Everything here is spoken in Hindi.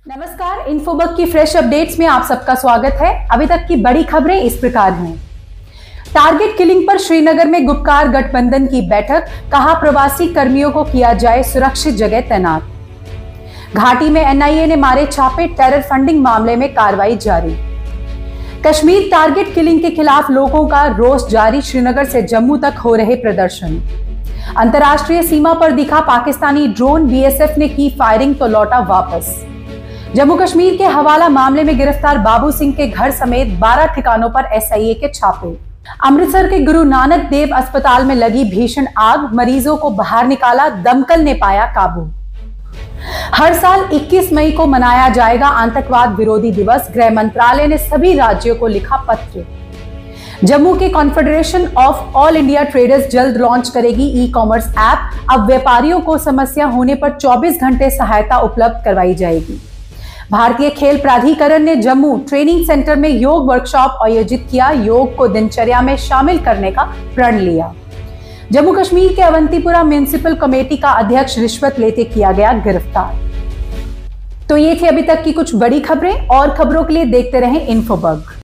नमस्कार, इन्फोबग की फ्रेश अपडेट्स में आप सबका स्वागत है। अभी तक की बड़ी खबरें इस प्रकार हैं। टारगेट किलिंग पर श्रीनगर में गुपकार गठबंधन की बैठक, कहा प्रवासी कर्मियों को किया जाए सुरक्षित जगह तैनात। घाटी में एनआईए ने मारे छापे, टेरर फंडिंग मामले में कार्रवाई जारी। कश्मीर टारगेट किलिंग के खिलाफ लोगों का रोष जारी, श्रीनगर से जम्मू तक हो रहे प्रदर्शन। अंतर्राष्ट्रीय सीमा पर दिखा पाकिस्तानी ड्रोन, बीएसएफ ने की फायरिंग तो लौटा वापस। जम्मू कश्मीर के हवाला मामले में गिरफ्तार बाबू सिंह के घर समेत 12 ठिकानों पर एसआईए के छापे। अमृतसर के गुरु नानक देव अस्पताल में लगी भीषण आग, मरीजों को बाहर निकाला, दमकल ने पाया काबू। हर साल 21 मई को मनाया जाएगा आतंकवाद विरोधी दिवस, गृह मंत्रालय ने सभी राज्यों को लिखा पत्र। जम्मू के confederation of all India traders जल्द लॉन्च करेगी ई कॉमर्स ऐप। अब व्यापारियों को समस्या होने पर 24 घंटे सहायता उपलब्ध करवाई जाएगी। भारतीय खेल प्राधिकरण ने जम्मू ट्रेनिंग सेंटर में योग वर्कशॉप आयोजित किया, योग को दिनचर्या में शामिल करने का प्रण लिया। जम्मू कश्मीर के अवंतीपुरा म्युनिसिपल कमेटी का अध्यक्ष रिश्वत लेते किया गया गिरफ्तार। तो ये थी अभी तक की कुछ बड़ी खबरें, और खबरों के लिए देखते रहें इन्फोबग।